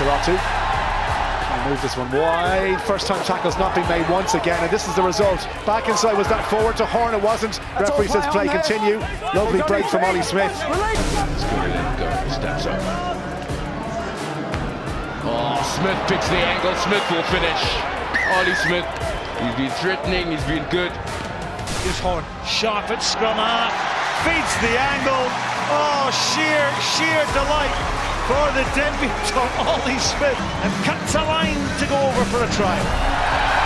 Trying to move this one wide. First time tackle's not been made once again, and this is the result. Back inside, was that forward to Horn? It wasn't. Referee says play continue. Lovely break from Ollie Smith. Steps up. Oh, Smith picks the angle. Smith will finish. Ollie Smith, he's been threatening, he's been good. Here's Horn, sharp at scrum half, feeds the angle. Oh, sheer delight for the debutant Ollie Smith, and cuts a line to go over for a try.